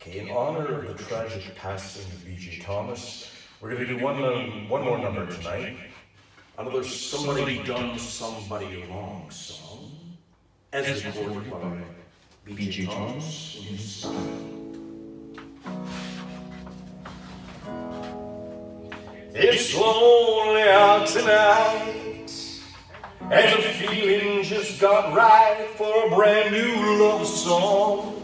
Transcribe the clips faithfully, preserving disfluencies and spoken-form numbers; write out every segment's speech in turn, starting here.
Okay, in honor of the tragic passing of B J Thomas, we're going to do one, um, one more number tonight. Another Somebody Done Somebody Wrong song, as recorded by B J Thomas in his style. It's lonely out tonight, and the feeling just got right for a brand new love song.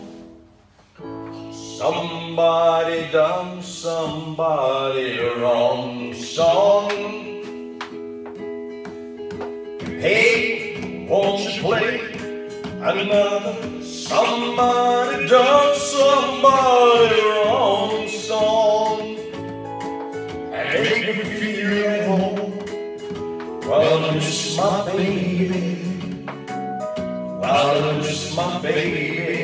Somebody done somebody wrong song. Hey, won't you play another somebody done somebody wrong song, and make me feel at home while I miss my baby, while I miss my baby.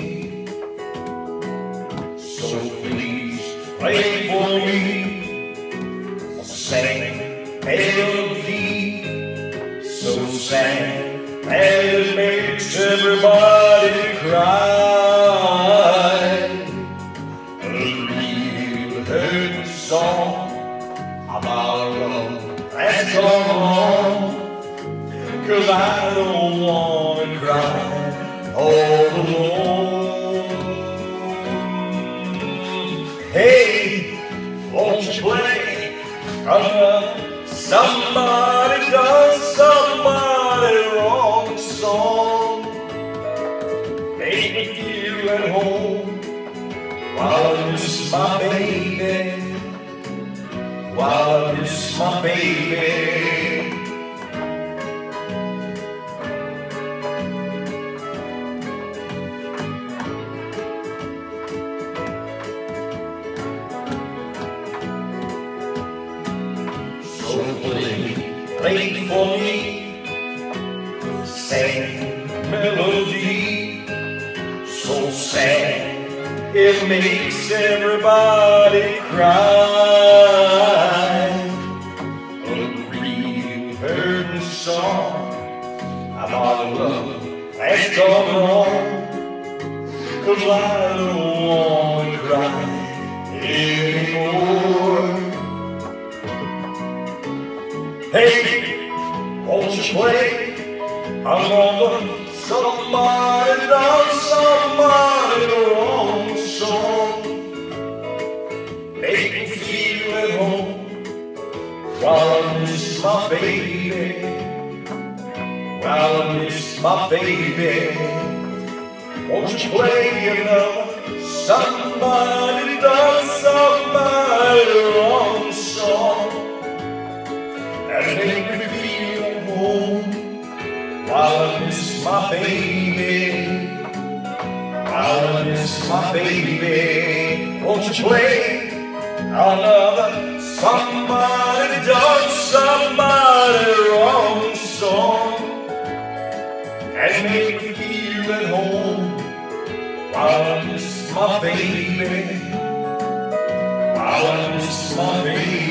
So please play for me a sad melody, so sad that it makes everybody cry. A real hurt song about love that's gone wrong, 'cause I don't wanna cry all alone. Hey, won't you play another somebody done somebody wrong song? Make me feel at home while I miss my baby, while I miss my baby. So play, play for me the same melody, so sad it makes everybody cry. A real hurting song about love that's gone wrong, 'cause I don't wanna cry anymore. Hey, won't you play another somebody done somebody wrong song? Make me feel at home while I miss my baby, while I miss my baby. Won't you play another somebody done somebody wrong song, and make me feel at home while I miss my baby, while I miss my baby. Won't you play another somebody done somebody wrong song, and make me feel at home while I miss my baby, while I miss my baby.